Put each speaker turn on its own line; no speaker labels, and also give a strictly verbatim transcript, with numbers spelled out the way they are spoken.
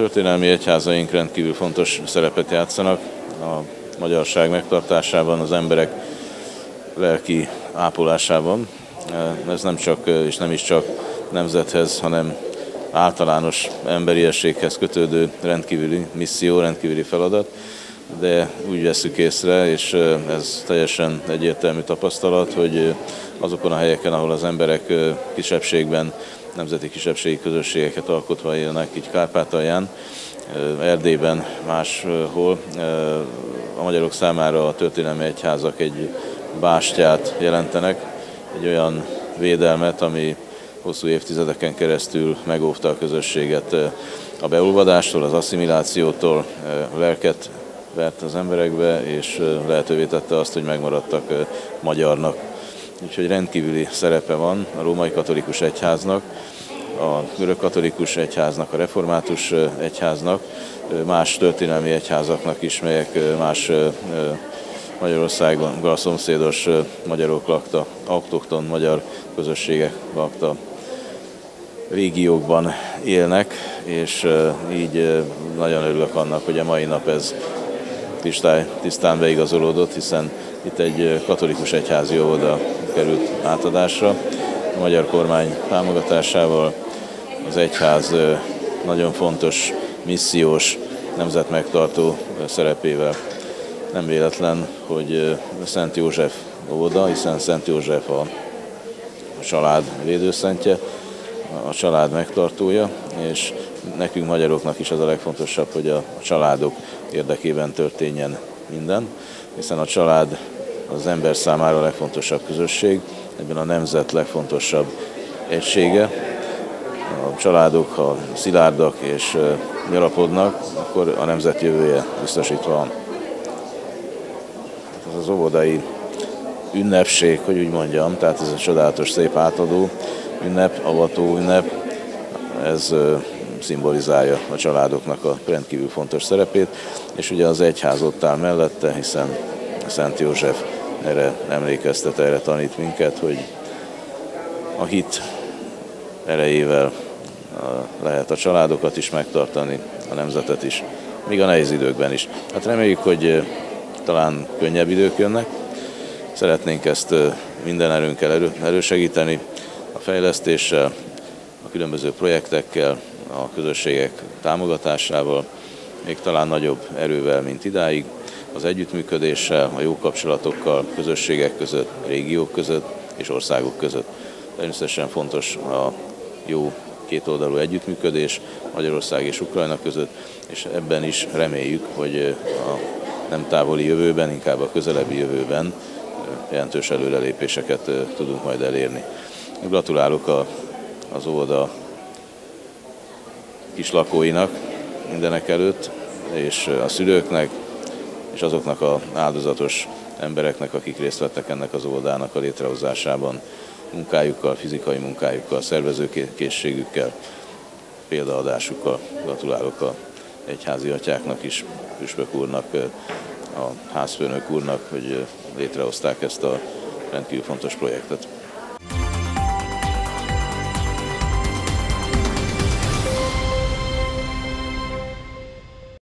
történelmi egyházaink rendkívül fontos szerepet játszanak a magyarság megtartásában, az emberek lelki ápolásában. Ez nem csak és nem is csak nemzethez, hanem általános emberiességhez kötődő rendkívüli misszió, rendkívüli feladat, de úgy vesszük észre, és ez teljesen egyértelmű tapasztalat, hogy azokon a helyeken, ahol az emberek kisebbségben, nemzeti kisebbségi közösségeket alkotva élnek, így Kárpátalján, Erdélyben, máshol, a magyarok számára a történelmi egyházak egy bástyát jelentenek, egy olyan védelmet, ami hosszú évtizedeken keresztül megóvta a közösséget a beolvadástól, az asszimilációtól, lelket vert az emberekbe, és lehetővé tette azt, hogy megmaradtak magyarnak. Úgyhogy rendkívüli szerepe van a római katolikus egyháznak, a görög katolikus egyháznak, a református egyháznak, más történelmi egyházaknak is, melyek más Magyarországgal szomszédos magyarok lakta, autokton magyar közösségek lakta régiókban élnek, és így nagyon örülök annak, hogy a mai nap ez tisztán, tisztán beigazolódott, hiszen itt egy katolikus egyházi óvoda került átadásra. A magyar kormány támogatásával az egyház nagyon fontos, missziós, nemzetmegtartó szerepével. Nem véletlen, hogy Szent József óvoda, hiszen Szent József a, a család védőszentje, a család megtartója, és nekünk magyaroknak is az a legfontosabb, hogy a családok érdekében történjen minden, hiszen a család az ember számára a legfontosabb közösség, ebben a nemzet legfontosabb egysége. A családok, ha szilárdak és gyarapodnak, akkor a nemzet jövője biztosítva van. Ez az óvodai ünnepség, hogy úgy mondjam, tehát ez a csodálatos, szép átadó ünnep, avató ünnep, ez szimbolizálja a családoknak a rendkívül fontos szerepét, és ugye az egyház ott áll mellette, hiszen Szent József erre emlékeztet, erre tanít minket, hogy a hit erejével lehet a családokat is megtartani, a nemzetet is, még a nehéz időkben is. Hát reméljük, hogy talán könnyebb idők jönnek. Szeretnénk ezt minden erőnkkel erő, elősegíteni, a fejlesztéssel, a különböző projektekkel, a közösségek támogatásával, még talán nagyobb erővel, mint idáig, az együttműködéssel, a jó kapcsolatokkal, közösségek között, régiók között és országok között. Természetesen fontos a jó kétoldalú együttműködés Magyarország és Ukrajna között, és ebben is reméljük, hogy a nem távoli jövőben, inkább a közelebbi jövőben jelentős előrelépéseket tudunk majd elérni. Gratulálok a, az óvoda kislakóinak mindenek előtt, és a szülőknek, és azoknak az áldozatos embereknek, akik részt vettek ennek az óvodának a létrehozásában, munkájukkal, fizikai munkájukkal, szervezőkészségükkel, példaadásukkal. Gratulálok a egyházi atyáknak is, püspök úrnak, a házfőnök úrnak, hogy létrehozták ezt a rendkívül fontos projektet.